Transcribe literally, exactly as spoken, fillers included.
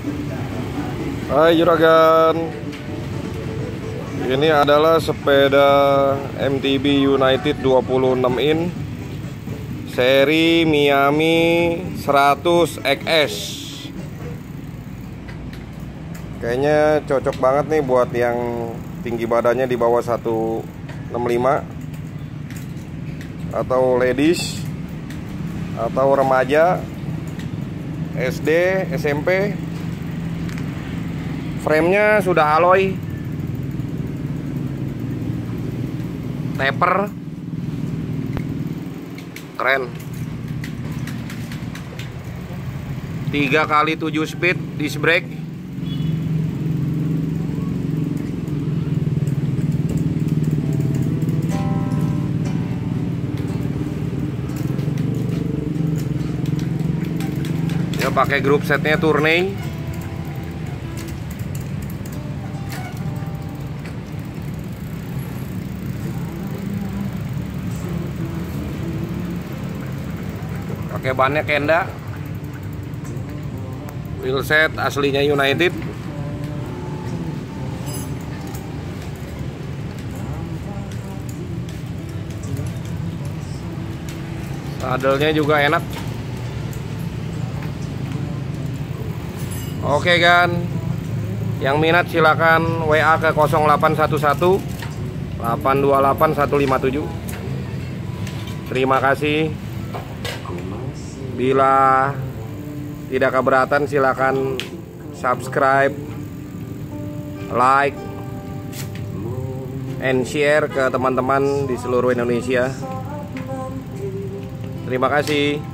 Hai juragan, ini adalah sepeda M T B United dua puluh enam in seri Miami seratus X S. Kayaknya cocok banget nih buat yang tinggi badannya di bawah seratus enam puluh lima, atau ladies, atau remaja, S D, S M P. Frame-nya sudah alloy, taper, keren. Tiga kali tujuh speed disc brake. Ya pakai grup setnya Tourney. Pakai bannya Kenda. Wheelset aslinya United. Sadelnya juga enak. Oke kan, yang minat silakan W A ke nol delapan satu satu delapan dua delapan satu lima tujuh. Terima kasih. Bila tidak keberatan silakan subscribe, like, and share ke teman-teman di seluruh Indonesia. Terima kasih.